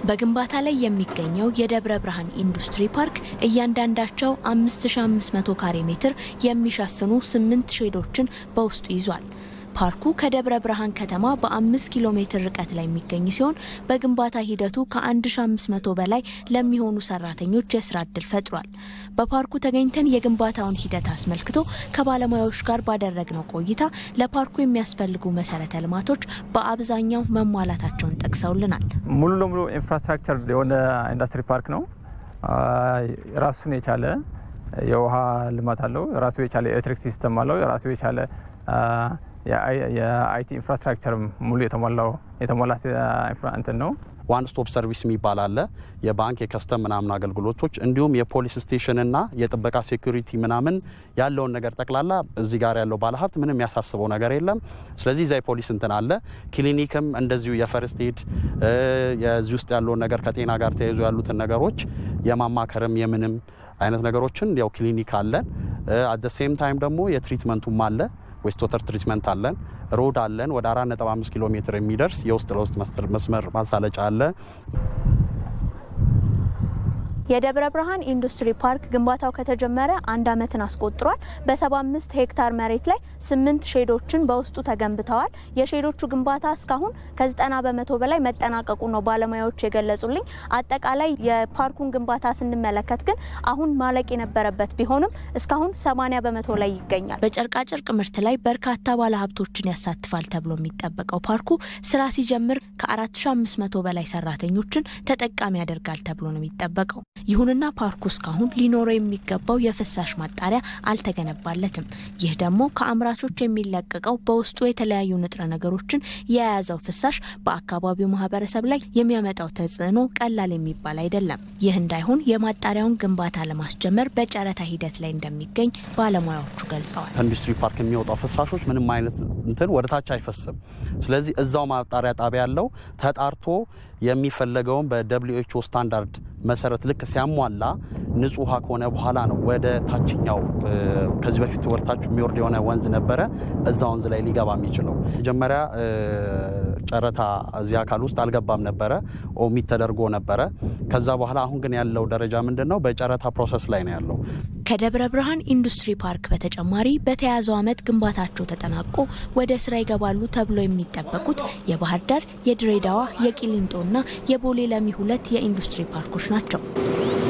በግንባታ ላይ የሚገኘው የደብረ ብርሃን ኢንዱስትሪ ፓርክ እያንዳንዳቸው 5500 ካሬ ሜትር የሚሸፍኑ 8 ሼዶችን በውስጡ ይዟል። ፓርኩ ከደብረ ብርሃን ከተማ በ5 ኪሎ ሜትር ርቀት ላይ የሚገኝ ሲሆን በግንባታ ሂደቱ ከ1500 በላይ ለሚሆኑ ሰራተኞች የስራ ዕድል ፈጥሯል። በፓርኩ ተገኝተን የግንባታውን ሂደት አስመልክቶ ከባለሙያዎች ጋር ባደረግነው ቆይታ ለፓርኩ የሚያስፈልጉ መሰረተ ልማቶች በአብዛኛው መሟላታቸውን ጠቅሰውልናል። ሙሉ ለሙሉ ኢንፍራስትራክቸር የሆነ ኢንዱስትሪ ፓርክ ነው። ራሱን የቻለ የውሃ ልማት አለው፣ ራሱ የቻለ ኤሌክትሪክ ሲስተም አለው፣ ራሱ የቻለ የአይቲ ኢንፍራስትራክቸር ሙሉ የተሟላ እንትን ነው። ዋን ስቶፕ ሰርቪስ የሚባል አለ። የባንክ የከስተም ምናምን አገልግሎቶች እንዲሁም የፖሊስ ስቴሽን እና የጥበቃ ሴኩሪቲ ምናምን ያለውን ነገር ጠቅላላ እዚህ ጋር ያለው ባለሀብት ምንም ያሳስበው ነገር የለም። ስለዚህ እዛ የፖሊስ እንትን አለ። ክሊኒክም እንደዚሁ የፈርስት ኤድ የዚህ ውስጥ ያለውን ነገር ከጤና ጋር ተያይዞ ያሉትን ነገሮች የማማከርም የምንም አይነት ነገሮችን ያው ክሊኒክ አለ። አት ዘ ሴም ታይም ደግሞ የትሪትመንቱም አለ። ዌስት ዋተር ትሪትመንት አለን። ሮድ አለን። ወደ 4.5 ኪሎ ሜትር የሚደርስ የውስጥ ለውስጥ መስመር ማሳለጫ አለ። የደብረ ብርሃን ኢንዱስትሪ ፓርክ ግንባታው ከተጀመረ 1 ዓመትን አስቆጥሯል። በ75 ሄክታር መሬት ላይ 8 ሼዶችን በውስጡ ተገንብተዋል። የሼዶቹ ግንባታ እስካሁን ከ90% በላይ መጠናቀቁ ነው ባለሙያዎች የገለጹልኝ። አጠቃላይ የፓርኩን ግንባታ ስንመለከት ግን አሁን ማለቅ የነበረበት ቢሆንም እስካሁን 80% ላይ ይገኛል። በጨርቃ ጨርቅ ምርት ላይ በርካታ ባለሀብቶችን ያሳትፋል ተብሎ የሚጠበቀው ፓርኩ ስራ ሲጀምር ከ4500 በላይ ሰራተኞችን ተጠቃሚ ያደርጋል ተብሎ ነው የሚጠበቀው። ይሁንና ፓርኩ እስካሁን ሊኖረው የሚገባው የፍሳሽ ማጣሪያ አልተገነባለትም። ይህ ደግሞ ከአምራቾች የሚለቀቀው በውስጡ የተለያዩ ንጥረ ነገሮችን የያዘው ፍሳሽ በአካባቢው ማህበረሰብ ላይ የሚያመጣው ተጽዕኖ ቀላል የሚባል አይደለም። ይህ እንዳይሆን የማጣሪያውን ግንባታ ለማስጀመር በጨረታ ሂደት ላይ እንደሚገኝ ባለሙያዎቹ ገልጸዋል። ኢንዱስትሪ ፓርክ የሚወጣው ፍሳሾች ምንም አይነት እንትን ወደታች አይፈስም። ስለዚህ እዛው ማጣሪያ ጣቢያ ያለው ተጣርቶ የሚፈለገውን በWHO ስታንዳርድ መሰረት ልክ ሲያሟላ ንጹህ ውሃ ከሆነ በኋላ ነው ወደ ታችኛው ከዚህ በፊት ወርታች የሚወርድ የሆነ ወንዝ ነበረ እዛ ወንዝ ላይ ሊገባ የሚችለው። መጀመሪያ ጨረታ እዚህ አካል ውስጥ አልገባም ነበረ፣ ኦሚት ተደርጎ ነበረ። ከዛ በኋላ አሁን ግን ያለው ደረጃ ምንድነው? በጨረታ ፕሮሰስ ላይ ነው ያለው። ከደብረ ብርሃን ኢንዱስትሪ ፓርክ በተጨማሪ በተያዘው ዓመት ግንባታቸው ተጠናቆ ወደ ስራ ይገባሉ ተብሎ የሚጠበቁት የባህር ዳር፣ የድሬዳዋ፣ የቂሊንጦና የቦሌ ለሚ 2 የኢንዱስትሪ ፓርኮች ናቸው።